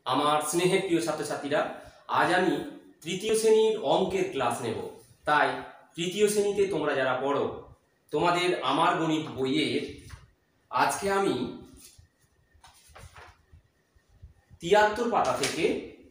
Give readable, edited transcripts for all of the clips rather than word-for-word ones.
আমার স্নেহের প্রিয় ছাত্রছাত্রীরা, আজ আমি তৃতীয় শ্রেণীর অঙ্কের ক্লাস নেব। তাই তৃতীয় শ্রেণীতে তোমরা যারা পড়ো, তোমাদের আমার গণিত বইয়ের আজকে আমি ৭৩ পাতা থেকে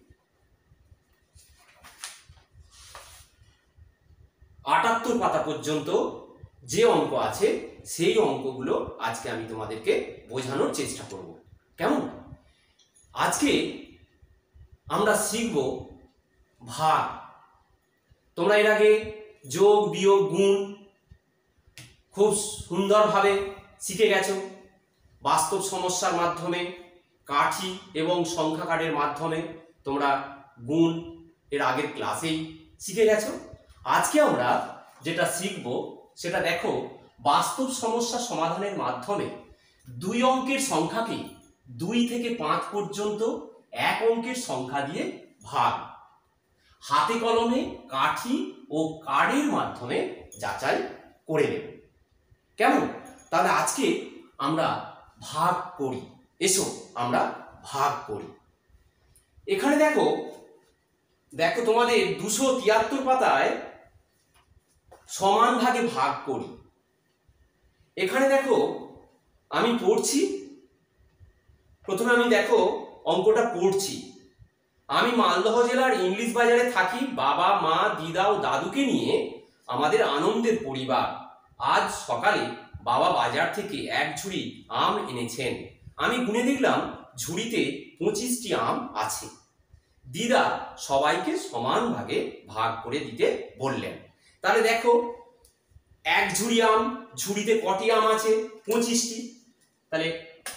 ৭৮ পাতা পর্যন্ত যে অঙ্ক আছে সেই অঙ্কগুলো আজকে আমি তোমাদেরকে বোঝানোর চেষ্টা করব। কেমন? আজকে আমরা শিখব ভাগ। তোমরা এর আগে যোগ, বিয়োগ, গুণ খুব সুন্দরভাবে শিখে গেছো। বাস্তব সমস্যার মাধ্যমে, কাঠি এবং সংখ্যা কার্ডের মাধ্যমে তোমরা গুণ এর আগের ক্লাসেই শিখে গেছো। আজকে আমরা যেটা শিখব সেটা দেখো, বাস্তব সমস্যা সমাধানের মাধ্যমে দুই অঙ্কের সংখ্যাকে 2 থেকে 5 পর্যন্ত এক অঙ্কের সংখ্যা দিয়ে ভাগ, হাতে কলমে, কাঠি ও কার্ডের মাধ্যমে যাচাই করে নেব। কেমন? তাহলে আজকে আমরা ভাগ করি। এসো আমরা ভাগ করি। এখানে দেখো তোমাদের 273 পাতায় সমান ভাগে ভাগ করি। এখানে দেখো আমি পড়ছি, প্রথমে আমি দেখো অঙ্কটা পড়ছি। আমি মালদহ জেলার ইংলিশ বাজারে থাকি। বাবা, মা, দিদা ও দাদুকে নিয়ে আমাদের আনন্দের পরিবার। আজ সকালে বাবা বাজার থেকে 1 ঝুড়ি আম এনেছেন। আমি গুনে দেখলাম ঝুড়িতে 25টি আম আছে। দিদা সবাইকে সমান ভাগে ভাগ করে দিতে বললেন। তাহলে দেখো 1 ঝুড়ি আম, ঝুড়িতে কটি আম আছে? 25টি। তাহলে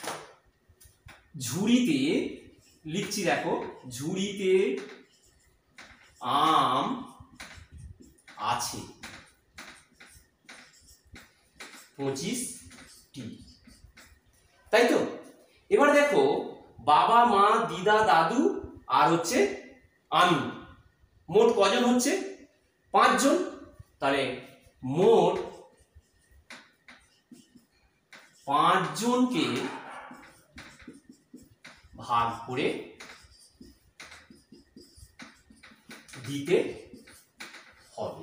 ঝুড়িতে লিখছি, দেখো ঝুড়িতে আম আছে 25টি, তাই তো? এবার দেখো বাবা, মা, দিদা, দাদু আর হচ্ছে আমি, মোট কজন হচ্ছে? 5 জন। তাহলে মোট 5 জনকে ভাগ করে দিতে হবে।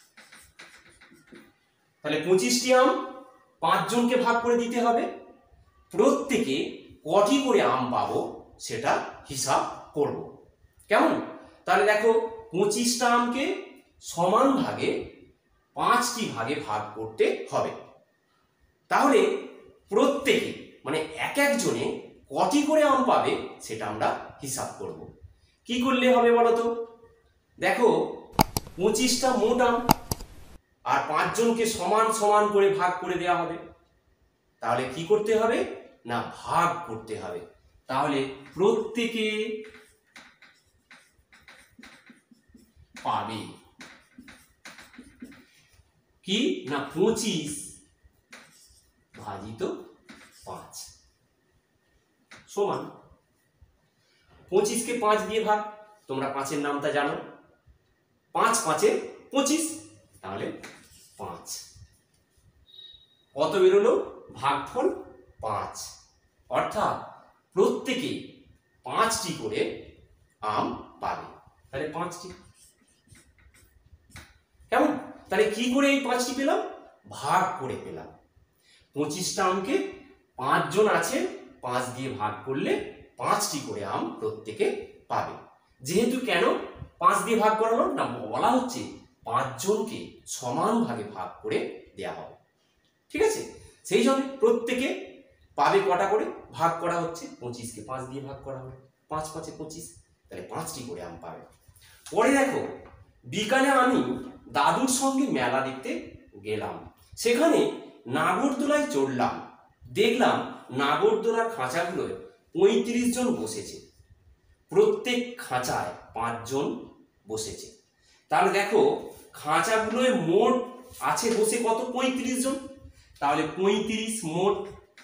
তাহলে 25টি আম 5 জনকে ভাগ করে দিতে হবে। প্রত্যেকে কটি করে আম পাবো সেটা হিসাব করব। কেমন? তাহলে দেখো 25টা আমকে সমান ভাগে 5টি ভাগে ভাগ করতে হবে। তাহলে প্রত্যেকে মানে এক একজনে কটি করে আম পাবে সেটা আমরা হিসাব করব। কি করলে হবে বলো তো? দেখো 25টা মোট আম আর 5 জনকে সমান সমান করে ভাগ করে দেওয়া হবে। তাহলে কি করতে হবে? না, ভাগ করতে হবে। তাহলে প্রত্যেকে পাবে কি না 25 ভাজিত 5 সমান 25কে 5 দিয়ে ভাগ। তোমরা 5-এর নামটা জানো, 5 5 25। তাহলে 5 কত বেরোলো? ভাগফল 5। অর্থাৎ প্রত্যেকে 5টি করে আম পাবে। তাহলে 5টি। কেমন? তাহলে কি করে এই 5টি পেলাম? ভাগ করে পেলাম। 25টা আমকে 5 জন আছে, 5 দিয়ে ভাগ করলে 5টি করে আম প্রত্যেকে পাবে। যেহেতু কেন 5 দিয়ে ভাগ করালো না, বলা হচ্ছে 5 জনকে সমান ভাগে ভাগ করে দেয়া হবে। ঠিক আছে? সেই জন্য প্রত্যেকে পাবে কটা করে? ভাগ করা হচ্ছে, 25কে 5 দিয়ে ভাগ করা হবে, 5 5 25। তাহলে 5টি করে আম পাবে। পরে দেখো বিকালে আমি দাদুর সঙ্গে মেলা দেখতে গেলাম। সেখানে নাগরদোলায় চড়লাম। দেখলাম নাগরদোলার খাঁচাগুলোয় 35 জন বসেছে। প্রত্যেক খাঁচায় 5 জন বসেছে। তাহলে দেখো খাঁচাগুলোয় মোট আছে বসে কত? 35 জন। তাহলে 35 মোট।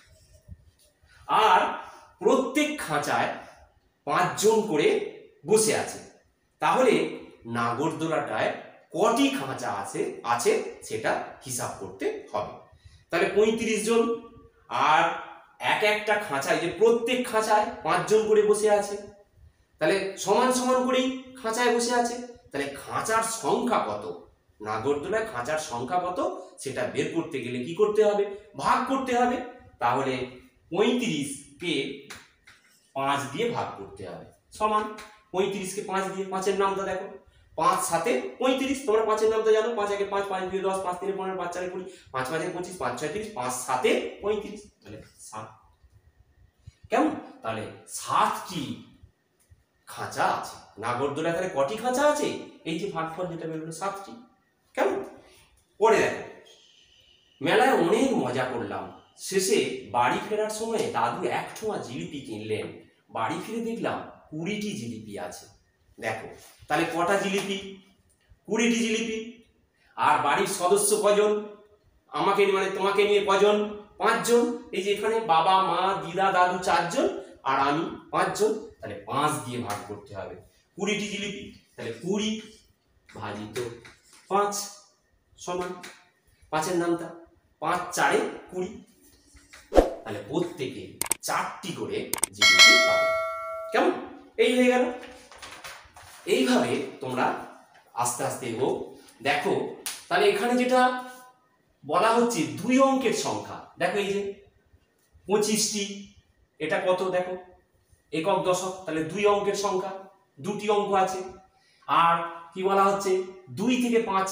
আর প্রত্যেক খাঁচায় 5 জন করে বসে আছে। তাহলে নাগরদোলাটায় কটি খাঁচা আছে সেটা হিসাব করতে হবে। তাহলে 35 জন আর এক একটা খাঁচায়, যে প্রত্যেক খাঁচায় 5 জন করে বসে আছে, তাহলে সমান সমান করেই খাঁচায় বসে আছে। তাহলে খাঁচার সংখ্যা কত, নাগরদোলায় খাঁচার সংখ্যা কত সেটা বের করতে গেলে কি করতে হবে, ভাগ করতে হবে। তাহলে 35কে 5 দিয়ে ভাগ করতে হবে, সমান 35কে 5 দিয়ে, 5-এর নামটা দেখো, 5 7 35, তোমরা 5-এর নামটা জানো, 5 1 5, 5 2 10, 5 3 15, 5 4 20, 5 5 25, 5 6 30, 5 7 35, তাহলে 7। কেমন? তাহলে 7টি খাঁচা আছে নাগরদোলায়। তাহলে কটি খাঁচা আছে, এই যে ভাগফল যেটা বেরোলো 7টি। কেমন? পরে দেখো, মেলায় অনেক মজা করলাম, শেষে বাড়ি ফেরার সময় দাদু 1 ঠোঙা জিলিপি কিনলেন, বাড়ি ফিরে দেখলাম 20টি জিলিপি আছে। দেখো তাহলে কটা জিলিপি, 20টি জিলিপি। আর বাড়ির সদস্য কজন, আমাকে মানে তোমাকে নিয়ে কজন, 5 জন। এই যে এখানে বাবা মা দিদা দাদু 4 জন আর আমি 5 জন, তাহলে 5 দিয়ে ভাগ করতে হবে 20টি জিলিপি। তাহলে 20 ভাজিত 5 সমান 5-এর নামটা 5 4 20, তাহলে প্রত্যেকে 4টি করে জিলিপি পাবে। কেমন? এই হয়ে গেল। এইভাবে তোমরা আস্তে আস্তে এগো। দেখো তাহলে এখানে যেটা বলা হচ্ছে 2 অঙ্কের সংখ্যা, দেখো এই যে 25টি, এটা কত দেখো, একক দশক, তাহলে 2 অঙ্কের সংখ্যা, 2টি অঙ্ক আছে। আর কি বলা হচ্ছে, 2 থেকে 5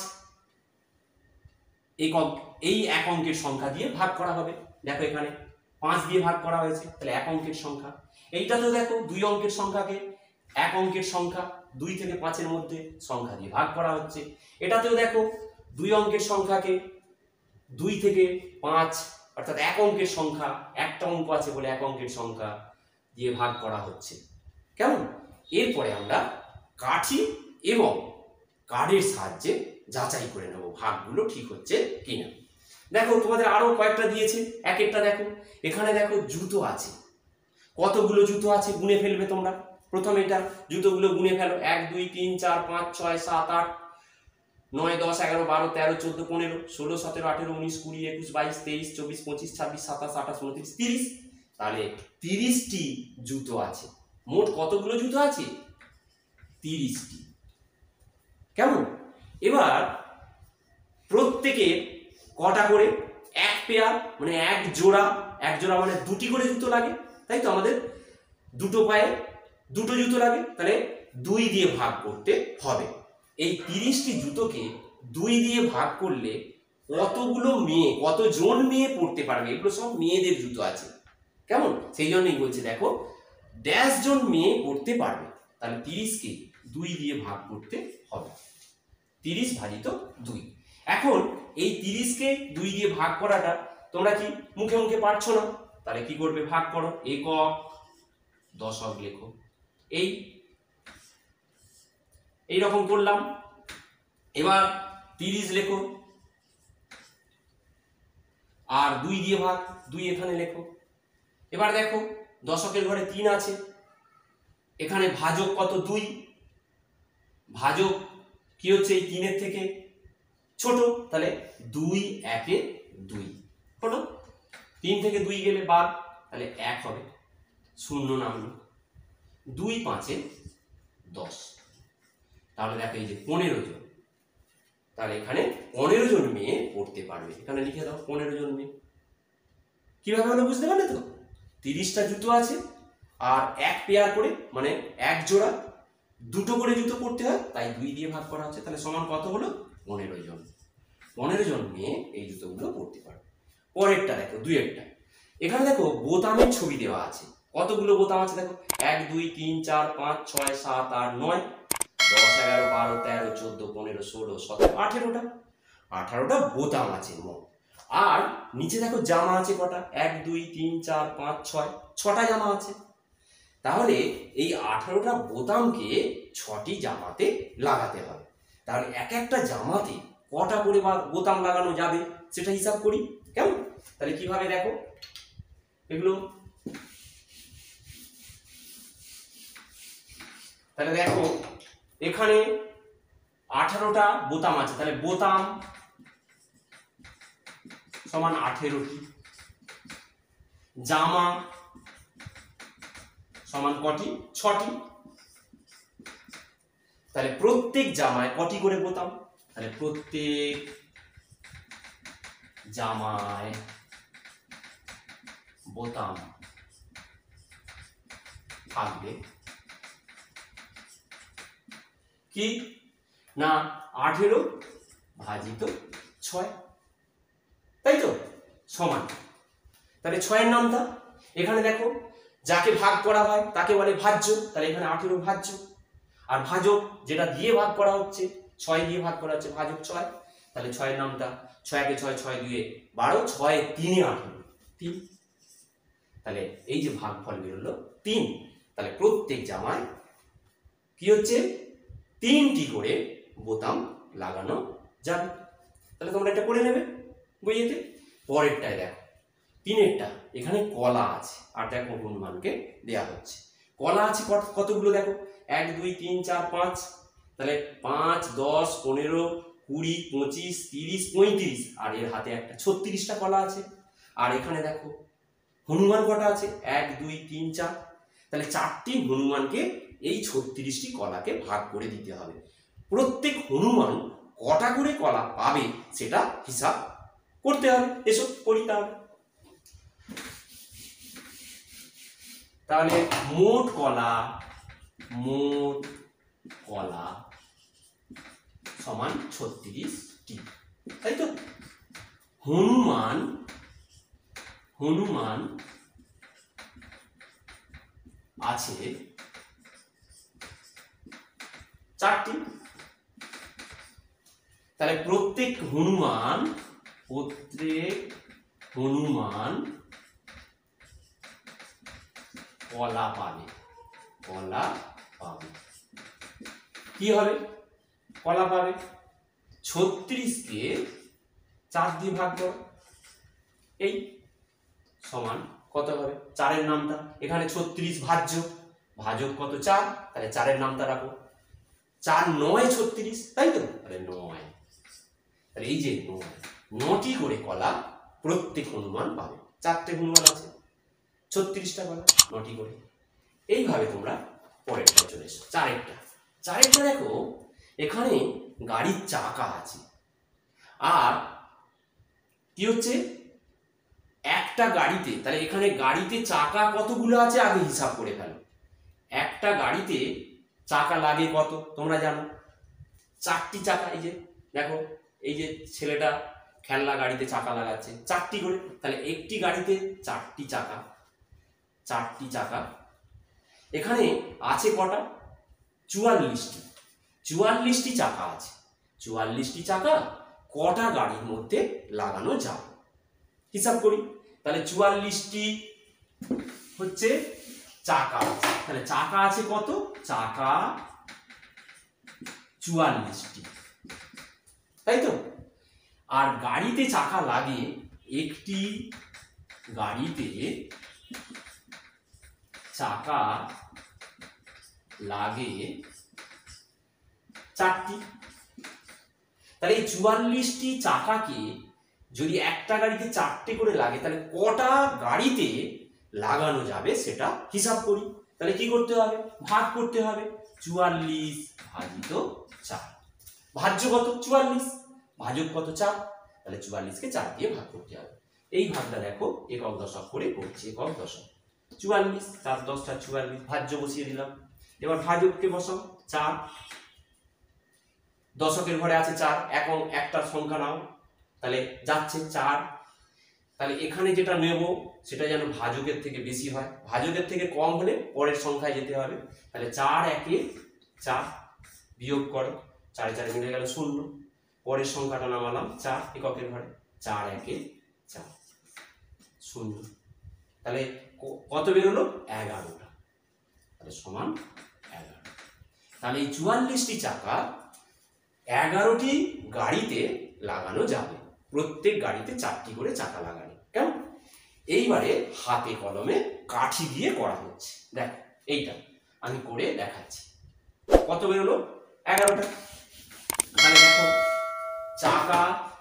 একক, এই 1 অঙ্কের সংখ্যা দিয়ে ভাগ করা হবে। দেখো এখানে 5 দিয়ে ভাগ করা হয়েছে, তাহলে 1 অঙ্কের সংখ্যা। এইটা তো দেখো 2 অঙ্কের সংখ্যাকে 1 অঙ্কের সংখ্যা 2 থেকে 5-এর মধ্যে সংখ্যা দিয়ে ভাগ করা হচ্ছে। এটাতেও দেখো 2 অঙ্কের সংখ্যাকে 2 থেকে 5 অর্থাৎ 1 অঙ্কের সংখ্যা, একটা অঙ্ক আছে বলে 1 অঙ্কের সংখ্যা দিয়ে ভাগ করা হচ্ছে। কেমন? এরপরে আমরা কাঠি এবং কার্ডের সাহায্যে যাচাই করে নেব ভাগগুলো ঠিক হচ্ছে কিনা। দেখো তোমাদের আরো কয়েকটা দিয়েছে, এক একটা দেখো। এখানে দেখো জুতো আছে, কতগুলো জুতো আছে গুনে ফেলবে তোমরা। প্রথমে এটা জুতোগুলো গুনে ফেলো, 1 2 3 4 5 6 7 8 9 10 11 12 13 14 15 16 17 18 19 20 21 22 23 24 25 26 27 28 29 30, তাহলে 30টি জুতো আছে। মোট কতগুলো জুতো আছে, 30টি। কেমন? এবার প্রত্যেকে কটা করে, 1 পেয়ার মানে 1 জোড়া, 1 জোড়া মানে 2টি করে জুতো লাগে, তাই তো, আমাদের দুটো পায়ে 2টো জুতো লাগে, তাহলে 2 দিয়ে ভাগ করতে হবে। এই 30টি জুতোকে 2 দিয়ে ভাগ করলে কতগুলো মেয়ে, কতজন মেয়ে পড়তে পারবে, এগুলো সব মেয়েদের জুতো আছে। কেমন? সেই জন্যই বলছে দেখো ড্যাশ জন মেয়ে পড়তে পারবে, তাহলে 30কে 2 দিয়ে ভাগ করতে হবে, 30 ভাজিত 2। এখন এই 30কে 2 দিয়ে ভাগ করাটা তোমরা কি মুখে মুখে পারছো না, তাহলে কি করবে, ভাগ করো, একক দশক লেখো, এই রকম করলাম। এবার 30 লেখো আর 2 দিয়ে ভাগ, 2 এখানে লেখো। এবার দেখো দশকের ঘরে 3 আছে, এখানে ভাজক কত, 2, ভাজক কি হচ্ছে এই 3-এর থেকে ছোট, তাহলে 2 1 এ 2 হলো, 3 থেকে 2 গেলে বাদ, তাহলে 1 হবে, শূন্য নামলো, 2 5 এ 10, তাহলে দেখো এই যে 15 জন, তাহলে এখানে 15 জন মেয়ে পড়তে পারবে। এখানে লিখে দাও 15 জন মেয়ে। কিভাবে হলো বুঝতে পারলে তো? 30টা জুতো আছে আর 1 পেয়ার করে মানে 1 জোড়া, 2টো করে জুতো পড়তে হয়, তাই 2 দিয়ে ভাগ করা হচ্ছে, তাহলে সমান কত হলো, 15 জন। 15 জন মেয়ে এই জুতোগুলো পড়তে পারবে। পরেরটা দেখো 2-এরটা, এখানে দেখো বোতামের ছবি দেওয়া আছে, কতগুলো বোতাম আছে দেখো, 1 2 3 4 5 6 7 8 9 10 11 12 13 14 15 16 17 18টা, 18টা বোতাম আছে মোট। আর নিচে দেখো জামা আছে কটা, 1 2 3 4 5 6 6টা জামা আছে। তাহলে এই 18টা বোতামকে 6টি জামাতে লাগাতে হবে। তাহলে এক একটা জামাতে কটা করে বোতাম লাগানো যাবে সেটা হিসাব করি। কেমন? তাহলে কিভাবে দেখো এগুলো, তাহলে দেখো এখানে 18টা বোতাম আছে, তাহলে বোতাম সমান 18টি, জামা সমান কটি, 6টি, তাহলে প্রত্যেক জামায় কটি করে বোতাম? তাহলে প্রত্যেক জামায় বোতাম থাকবে কি না 18 ভাজিত 6, তাই তো, সমান। তাহলে 6-এর নামটা এখানে দেখো, যাকে ভাগ করা হয় তাকে বলে ভাজ্য, তাহলে এখানে 18 ভাজ্য। আর ভাজক যেটা দিয়ে ভাগ করা হচ্ছে, 6 দিয়ে ভাগ করা হচ্ছে, ভাজক 6। তাহলে 6-এর নামটা 6 × 6 6 × 2 12, 6 × 3 18, 3। তাহলে এই যে ভাগফল বেরোলো 3। তাহলে প্রত্যেক জামায় কি হচ্ছে, 3টি করে বোতাম লাগানো যাবে। তাহলে তোমরা এটা করে নেবে বইয়েতে। পরেরটায় দেখো, 3-এরটা, এখানে কলা আছে, আর দেখো হনুমানকে দেয়া হচ্ছে। কলা আছে কতগুলো দেখো, 1 2 3 4 5। তাহলে 5 10 15 20 25 30 35, আর এর হাতে একটা 36টা কলা আছে। আর এখানে দেখো হনুমান কটা আছে, 1 2 3 4। তাহলে 4টি হনুমানকে এই 36টি কলাকে ভাগ করে দিতে হবে। প্রত্যেক হনুমান কটা করে কলা পাবে সেটা হিসাব করতে হবে। এসব করি তাহলে মোট কলা সমান 36টি, তাই তো। হনুমান আছে 4টি। তাহলে প্রত্যেক হনুমান কলা পাবে। কি হবে, কলা পাবে। 36কে 4 দিয়ে ভাগ করো, এই সমান কত হবে, 4-এর নামটা এখানে 36 ভাজক কত 4, তাহলে 4-এর নামটা রাখো। 4 9 36, তাই তো, তাহলে 9। তাহলে এই যে 9টি করে কলা প্রত্যেক হনুমান পাবে। 4টে হনুমান আছে, 36টা কলা, 9টি করে। এইভাবে তোমরা পরেরটা চলে এসো। 4-এরটা দেখো, এখানে গাড়ির চাকা আছে, আর কি হচ্ছে, একটা গাড়িতে, তাহলে এখানে গাড়িতে চাকা কতগুলো আছে আগে হিসাব করে ফেলো। একটা গাড়িতে চাকা লাগে কত তোমরা জানো, 4টি চাকা। এই যে দেখো, এই যে ছেলেটা খেলনা গাড়িতে চাকা লাগাচ্ছে, 4টি করে। তাহলে একটি গাড়িতে 4টি চাকা। এখানে আছে কটা, 44টি চাকা আছে। 44টি চাকা কটা গাড়ির মধ্যে লাগানো যাবে হিসাব করি। তাহলে 44টি হচ্ছে চাকা আছে। তাহলে চাকা আছে কত, চাকা 44টি, তাই তো। আর গাড়িতে চাকা লাগে, একটি গাড়িতে চাকা লাগে 4টি। তাহলে এই 44টি চাকাকে যদি একটা গাড়িতে 4টে করে লাগে, তাহলে কটা গাড়িতে লাগানো যাবে সেটা হিসাব করি। তাহলে কি করতে হবে, ভাগ করতে হবে। 44 ভাজিত 4, ভাজ্য কত 44, ভাজক কত 4, তাহলে 44কে 4 দিয়ে ভাগ করতে হবে। এই ভাগটা দেখো একক দশক করে করছি, একক দশক। 44 4 10 44, ভাজ্য বসিয়ে দিলাম। এবার ভাজককে বসাও, 4, দশকের ঘরে আছে 4, এখন একটা সংখ্যা নাও, তাহলে যাচ্ছে 4। তাহলে এখানে যেটা নেব সেটা যেন ভাজকের থেকে বেশি হয়, ভাজকের থেকে কম হলে পরের সংখ্যায় যেতে হবে। তাহলে 4 1 4, বিয়োগ করো, 4 4 মিলে গেল 0, পরের সংখ্যাটা নামালাম 4 এককের ঘরে, 4 1 4 0। তাহলে কত বেরোলো, 11টা, তাহলে সমান 11। তাহলে এই 44টি চাকা 11টি গাড়িতে লাগানো যাবে, প্রত্যেক গাড়িতে 4টি করে চাকা লাগানো। কেমন, এইবারে হাতে কলমে কাঠি দিয়ে করা হচ্ছে। দেখো এইটা আমি করে দেখাচ্ছি। কত বেরোলো, 11টা। তাহলে দেখো চাকা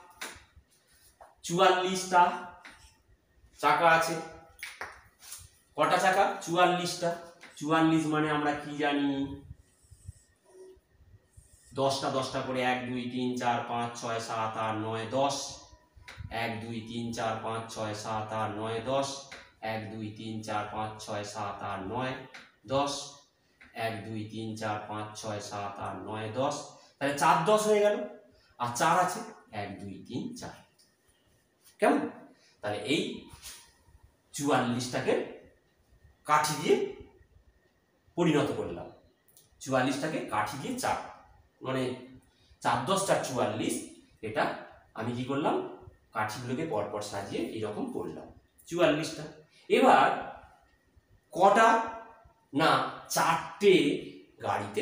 44টা চাকা আছে। কটা চাকা, 44টা। 44 মানে আমরা কি জানি, 10টা 10টা করে 1 2 3 4 5 6 7 8 9 10 1 2 3 4 5 6 7 8 9 10 1 2 3 4 5 6 7 8 9 10 1 2 3 4 5 6 7 8 9 10 তাহলে 4 10 হয়ে গেল আর 4 আছে 1 2 3 4 কেমন তাহলে এই 44টাকে কাঠি দিয়ে পরিণত করলাম 44টাকে কাঠি দিয়ে 4 মানে 4 10 4 44 এটা আমি কি করলাম কাঠিগুলোকে পরপর সাজিয়ে এরকম করলাম 44টা এবার কটা না 4টে গাড়িতে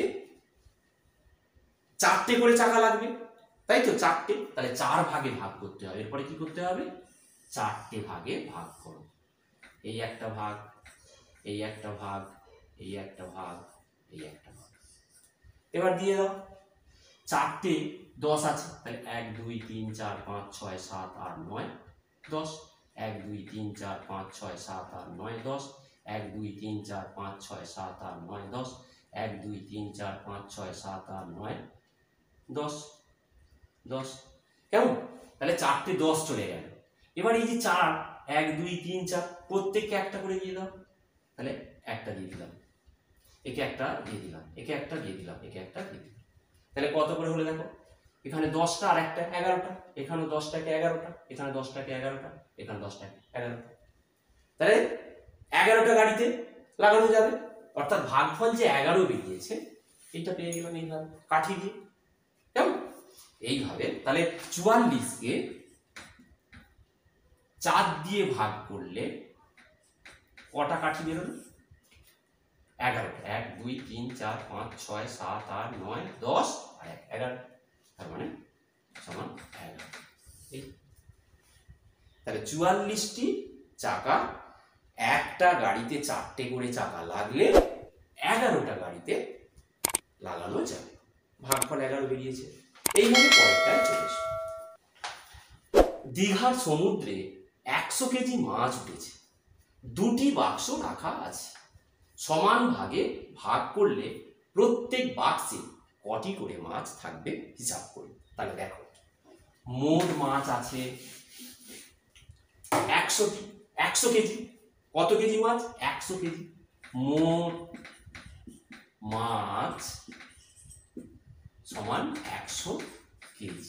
4টে করে চাকা লাগবে তাই তো 4টে তাহলে 4 ভাগে ভাগ করতে হবে এরপরে কি করতে হবে 4টে ভাগে ভাগ করো এই একটা ভাগ এই একটা ভাগ এই একটা ভাগ এই একটা ভাগ এবার দিয়ে দাও 4টে 10 আছে তাহলে 1 2 3 4 5 6 7 8 9 10 1 2 3 4 5 6 7 8 9 10 1 2 3 4 5 6 7 8 9 10 1 2 3 4 5 6 7 8 9 10 10 কেমন তাহলে 4টে 10 চলে গেল এবার এই যে 4 1 2 3 4 প্রত্যেককে একটা করে দিয়ে দাও তাহলে একটা দিয়ে দিলাম একে একটা দিয়ে দিলাম একে একটা দিয়ে দিলাম একে একটা দিয়ে দিলাম তাহলে কত করে হলো দেখো এখানে 10টা আর একটা 11টা এখানে 10টাকে 11টা এখানে 10টাকে 11টা এখানে 10টাকে 11টা তাহলে 11টা গাড়িতে লাগানো যাবে অর্থাৎ ভাগফল যে 11 বেরিয়েছে এটা পেয়ে গেলাম এইভাবে কাঠি দিয়ে কেমন এইভাবে তাহলে 44কে 4 দিয়ে ভাগ করলে কটা কাঠি বেরোলো 11টা 1 2 3 4 5 6 7 8 9 10 আর 11 তার মানে সমান 11 এই তাহলে 44টি চাকা একটা গাড়িতে 4টে করে চাকা লাগলে 11টা গাড়িতে লাগানো যাবে ভাগফল 11 বেরিয়েছে এইভাবে পরেরটায় চলে এসো দীঘার সমুদ্রে 100 কেজি মাছ উঠেছে 2টি বাক্স রাখা আছে সমান ভাগে ভাগ করলে প্রত্যেক বাক্সে কটি করে মাছ থাকবে হিসাব করি তাহলে দেখো মোট মাছ আছে 100টি 100 কেজি কত কেজি মাছ 100 কেজি মোট মাছ সমান 100 কেজি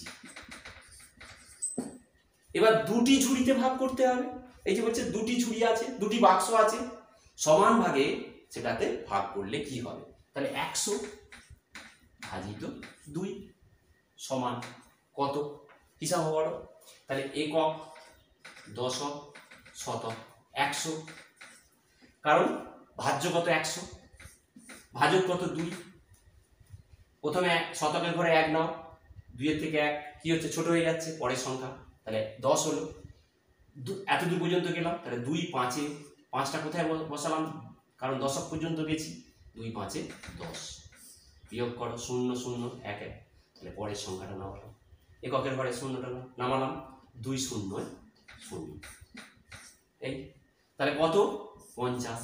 এবার 2টি ঝুড়িতে ভাগ করতে হবে এই যে বলছে 2টি ঝুড়ি আছে 2টি বাক্স আছে সমান ভাগে সেটাতে ভাগ করলে কি হবে তাহলে 100 ভাজিত 2 সমান কত হিসাব করো তাহলে একক দশক শতক 100 কারণ ভাজ্য কত 100 ভাজক কত 2 প্রথমে শতকের ঘরে 1 নাও 2 এর থেকে 1 কি হচ্ছে ছোট হয়ে যাচ্ছে পরের সংখ্যা তাহলে 10 হলো এত দূর পর্যন্ত গেলাম তাহলে 2 5 এ 5টা কোথায় বসালাম কারণ দশক পর্যন্ত গেছি 2 5 এ 10 বিয়োগ করো 0 0 1 1 তাহলে পরের সংখ্যাটা নামালাম এককের ঘরে 0টা নামালাম 2 0 0 এই তাহলে কত 50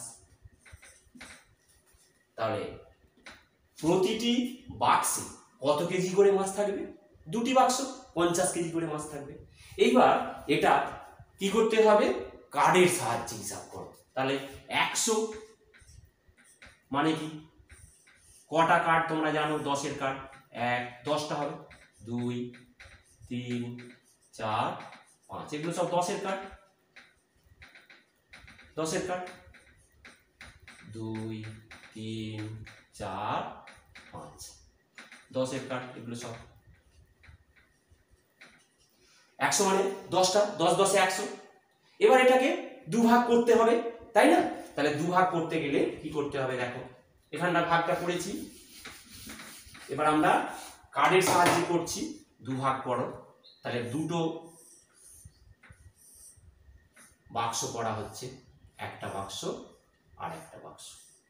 তাহলে প্রতিটি বাক্সে কত কেজি করে মাছ থাকবে 2টি বাক্স 50 কেজি করে মাছ থাকবে এইবার এটা কি করতে হবে কার্ডের সাহায্যে হিসাব করো তাহলে 100 মানে কি কটা কার্ড তোমরা জানো 10 এর কার্ড 1 10টা হবে 2 3 4 5 এগুলো সব 10 এর কার্ড 10 এর কার্ড 2 3 4 5 10 এর কার্ড এগুলো সব 100 মানে 10টা 10 10 এ 100 এবার এটাকে দুভাগ করতে হবে তাই না তাহলে দুভাগ করতে গেলে কি করতে হবে দেখো এখানটা ভাগটা করেছি এবার আমরা কার্ডের সাহায্যে করছি দুভাগ করো তাহলে দুটো বাক্স করা হচ্ছে একটা বাক্স আর একটা বাক্স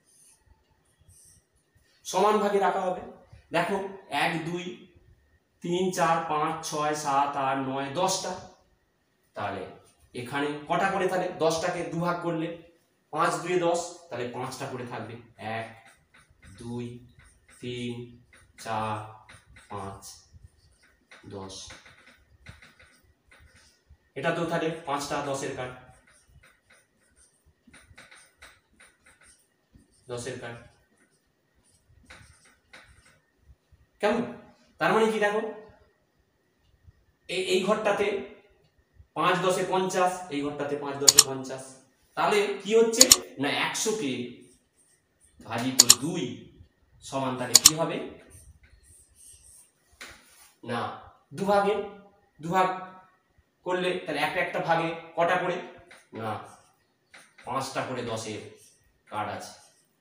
সমান ভাগে রাখা হবে দেখো 1 2 3 4 5 6 7 8 9 10টা তাহলে এখানে কটা করে তাহলে 10টাকে দুভাগ করলে 5 2 10 তাহলে 5টা করে থাকবে 1 2 3 4 5 10। এটা তো তাহলে 5টা 10-এর কার্ড, 10-এর কার্ড। কেমন? তার মানে কি দেখো, এই ঘরটাতে 5 10 50, এই ঘরটাতে 5 10 50। তাহলে কি হচ্ছে না 100কে ভাজিত 2 সমান, তাহলে কি হবে না দুভাগে, দুভাগ করলে তাহলে একটা একটা ভাগে কটা করে না 5টা করে 10-এর কার্ড আছে।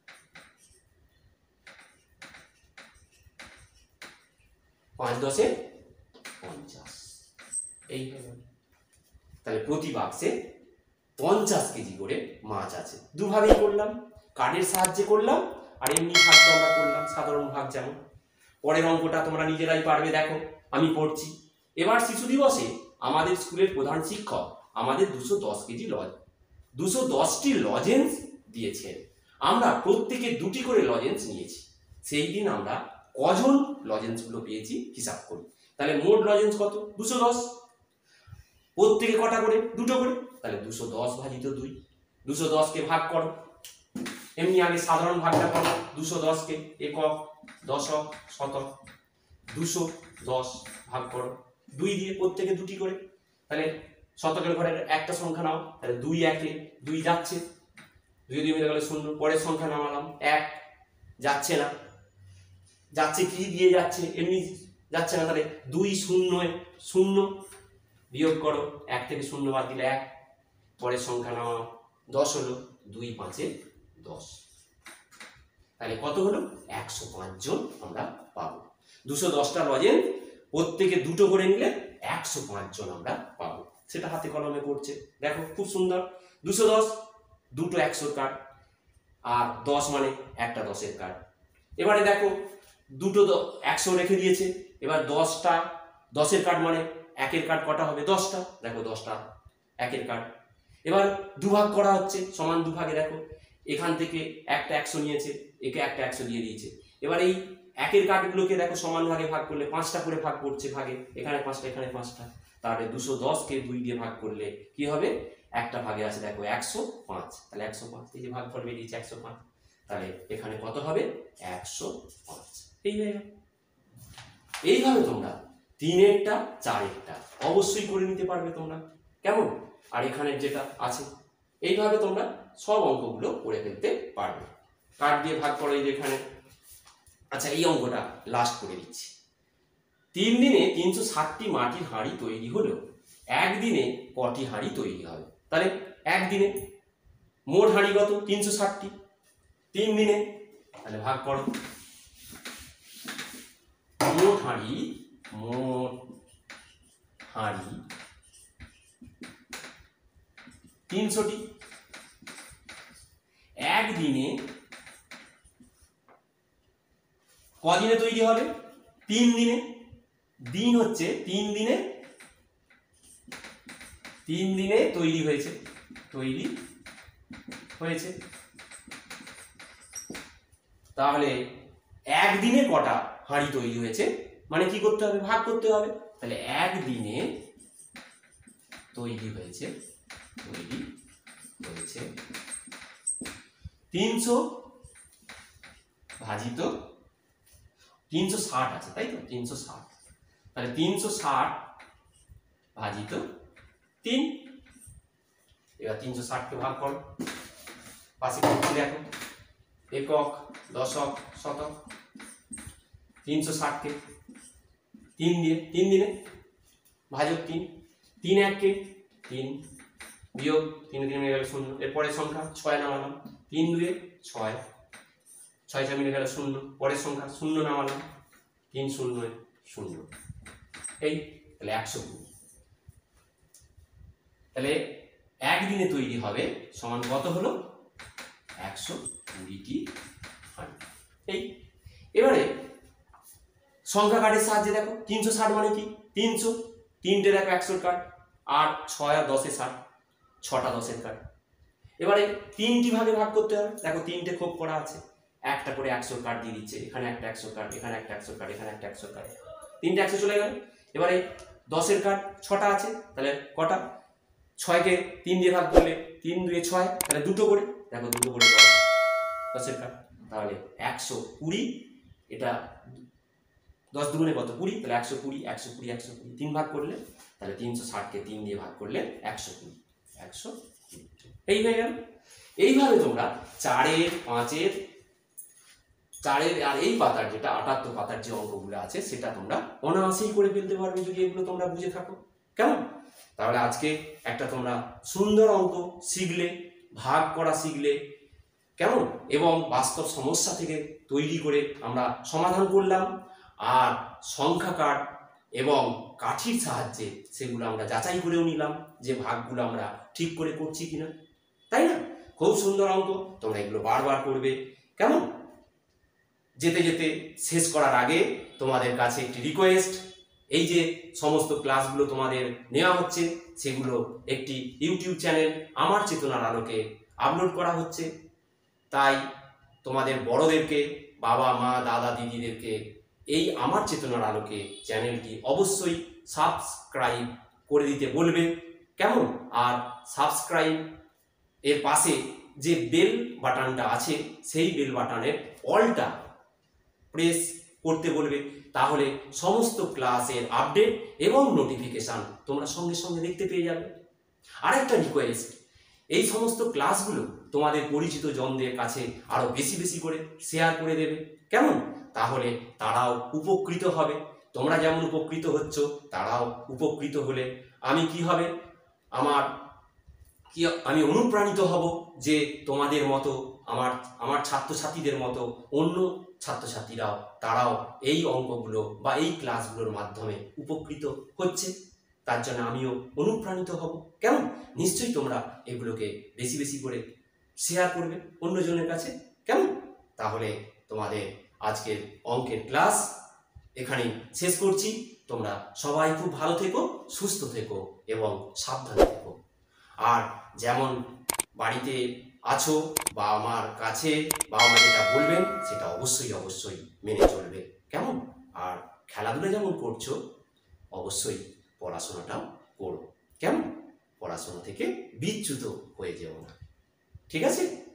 পাঁচ 10 50, এই তাহলে প্রতি বাক্সে 50 কেজি করে মাছ আছে। দুভাবেই করলাম, কার্ডের সাহায্যে করলাম আর এমনি ভাগটা আমরা করলাম সাধারণ ভাগ যেমন। পরের অঙ্কটা তোমরা নিজেরাই পারবে, দেখো আমি পড়ছি। এবার শিশু দিবসে আমাদের স্কুলের প্রধান শিক্ষক আমাদের 210 কেজি 210টি লজেন্স দিয়েছেন। আমরা প্রত্যেকে 2টি করে লজেন্স নিয়েছি। সেই দিন আমরা কজন লজেন্সগুলো পেয়েছি হিসাব করি। তাহলে মোট লজেন্স কত? 210। প্রত্যেকে কটা করে? 2টো করে। তাহলে 210 ভাজিত 2। 210কে ভাগ করো, এমনি আগে সাধারণ ভাগটা করো। 210কে একক, দশক, শতক। 210 ভাগ করো 2 দিয়ে, প্রত্যেকে 2টি করে। তাহলে শতকের ঘরের একটা সংখ্যা নাও, তাহলে 2 1 2 যাচ্ছে, 2 2 মিলে গেলে 0। পরের সংখ্যা নামালাম 1, যাচ্ছে না, যাচ্ছে কি দিয়ে যাচ্ছে, এমনি যাচ্ছে না। তাহলে 2 0 0 বিয়োগ করো, 1 থেকে 0 বাদ দিলে 1। পরের সংখ্যা নামাও 10 হলো, 2 5 10। তাহলে কত হলো? 105 জন আমরা পাবো। 210টা লজেন্স প্রত্যেকে 2টো করে নিলে 105 জন আমরা পাবো। সেটা হাতে কলমে করছে, দেখো খুব সুন্দর। 210 2টো 100-র কার্ড, আর 10 মানে একটা 10-এর কার্ড। এবারে দেখো 2টো 100 রেখে দিয়েছে। এবার 10টা 10-এর কার্ড মানে 1-এর কার্ড কটা হবে? 10টা। দেখো 10টা 1-এর কার্ড। এবার দুভাগ করা হচ্ছে, সমান দুভাগে। দেখো এখান থেকে একটা 100 নিয়েছে, একে একটা 100 দিয়ে দিয়েছে। এবার এই 1-এর কার্ডগুলোকে দেখো সমান ভাগে ভাগ করলে 5টা করে ভাগ করছে ভাগে, এখানে 5টা এখানে 5টা। তাহলে 210কে 2 দিয়ে ভাগ করলে কি হবে? একটা ভাগে আছে দেখো 105, তাহলে 105, এই যে ভাগফল বেরিয়েছে 105। তাহলে এখানে কত হবে? 105। এই হয়ে গেল। এইভাবে তোমরা 3-এরটা 4-এরটা অবশ্যই করে নিতে পারবে তোমরা, কেমন? আর এখানে যেটা আছে এইভাবে তোমরা সব অঙ্কগুলো করে ফেলতে পারবে। কার্ড দিয়ে ভাগ করো এই যে এখানে। আচ্ছা, এই অঙ্কটা লাস্ট করে দিচ্ছি। 3 দিনে 360টি মাটির হাঁড়ি তৈরি হলো, একদিনে কটি হাঁড়ি তৈরি হবে? তাহলে একদিনে মোট হাঁড়ি কত? 360টি। 3 দিনে তাহলে ভাগ করো, মোট হাঁড়ি 300টি। একদিনে কদিনে তৈরি হবে? 3 দিনে। দিন হচ্ছে 3 দিনে, 3 দিনে তৈরি হয়েছে, তাহলে একদিনে কটা হাঁড়ি তৈরি হয়েছে মানে কি করতে হবে? ভাগ করতে হবে। তাহলে একদিনে তৈরি হয়েছে 300 ভাজিত 360 আছে, তাই তো? 360, তাহলে 360 ভাজিত 3। এবার 360কে ভাগ করো, পাশে করছি দেখো একক, দশক, শতক। 360কে 3 দিয়ে, 3 দিনে ভাজক 3, 3 1 3 বিয়োগ 3 3 মিলে গেল 0। এরপরের সংখ্যা 6 নামালাম, 3 2 6, 6 6 মিলে গেল 0। পরের সংখ্যা 0 নামালাম, 3 0 0। এই তাহলে 120। তাহলে একদিনে তৈরি হবে সমান কত হলো? 120টি হাঁড়ি। এই এবারে সংখ্যা কার্ডের সাহায্যে দেখো 360 মানে কি? 300, 3টে দেখো 100-র কার্ড, আর 6 আর 10 60, 6টা 10-এর কার্ড। এবারে 3টি ভাগে ভাগ করতে হবে। দেখো 3টে খোপ করা আছে, একটা করে 100-র কার্ড দিয়ে দিচ্ছে, এখানে একটা 100-র কার্ড, এখানে একটা 100-র কার্ড, এখানে একটা 100-র কার্ড। তিনটে 100 চলে গেল। এবারে 10-এর কার্ড 6টা আছে, তাহলে কটা? 6কে 3 দিয়ে ভাগ করলে 3 2 6, তাহলে দুটো করে, দেখো দুটো করে 10-এর কার্ড, তাহলে 120। এটা 10 দুগুণে কত? 20, তাহলে 120 120 120 3 ভাগ করলে, তাহলে 360কে 3 দিয়ে ভাগ করলে 120 120, এই হয়ে গেল। এইভাবে তোমরা 4-এর 5-এর 4-এর আর এই পাতার যেটা 78 পাতার যে অঙ্কগুলো আছে সেটা তোমরা অনায়াসেই করে ফেলতে পারবে যদি এগুলো তোমরা বুঝে থাকো। কেমন? তাহলে আজকে একটা তোমরা সুন্দর অঙ্ক শিখলে, ভাগ করা শিখলে, কেমন, এবং বাস্তব সমস্যা থেকে তৈরি করে আমরা সমাধান করলাম। আর সংখ্যা কার্ড এবং কাঠির সাহায্যে সেগুলো আমরা যাচাই করেও নিলাম যে ভাগগুলো আমরা ঠিক করে করছি কিনা, তাই না? খুব সুন্দর অঙ্ক, তোমরা এগুলো বারবার করবে। কেমন? যেতে যেতে শেষ করার আগে তোমাদের কাছে একটি রিকোয়েস্ট, এই যে সমস্ত ক্লাসগুলো তোমাদের নেওয়া হচ্ছে সেগুলো একটি ইউটিউব চ্যানেল আমার চেতনার আলোকে আপলোড করা হচ্ছে। তাই তোমাদের বড়দেরকে, বাবা মা দাদা দিদিদেরকে এই আমার চেতনার আলোকে চ্যানেলটি অবশ্যই সাবস্ক্রাইব করে দিতে বলবে। কেমন? আর সাবস্ক্রাইব এর পাশে যে বেল বাটনটা আছে সেই বেল বাটনের অলটা প্রেস করতে বলবে, তাহলে সমস্ত ক্লাসের আপডেট এবং নোটিফিকেশান তোমরা সঙ্গে সঙ্গে দেখতে পেয়ে যাবে। আরেকটা রিকোয়েস্ট, এই সমস্ত ক্লাসগুলো তোমাদের পরিচিত জনদের কাছে আরও বেশি বেশি করে শেয়ার করে দেবে। কেমন? তাহলে তারাও উপকৃত হবে। তোমরা যেমন উপকৃত হচ্ছ তারাও উপকৃত হলে আমি কি হবে, আমি অনুপ্রাণিত হব যে তোমাদের মতো আমার ছাত্রছাত্রীদের মতো অন্য ছাত্রছাত্রীরাও তারাও এই অঙ্কগুলো বা এই ক্লাসগুলোর মাধ্যমে উপকৃত হচ্ছে, তার জন্য আমিও অনুপ্রাণিত হব। কেমন? নিশ্চয়ই তোমরা এগুলোকে বেশি বেশি করে শেয়ার করবে অন্যজনের কাছে। কেমন? তাহলে তোমাদের আজকের অঙ্কের ক্লাস এখানেই শেষ করছি। তোমরা সবাই খুব ভালো থেকো, সুস্থ থেকো এবং সাবধানে থেকো। আর যেমন বাড়িতে আছো, বাবা মার কাছে বাবা মা যেটা বলবেন সেটা অবশ্যই অবশ্যই মেনে চলবে। কেমন? আর খেলাধুলা যেমন করছো অবশ্যই পড়াশোনাটাও করো। কেমন? পড়াশোনা থেকে বিচ্যুত হয়ে যেও না। ঠিক আছে?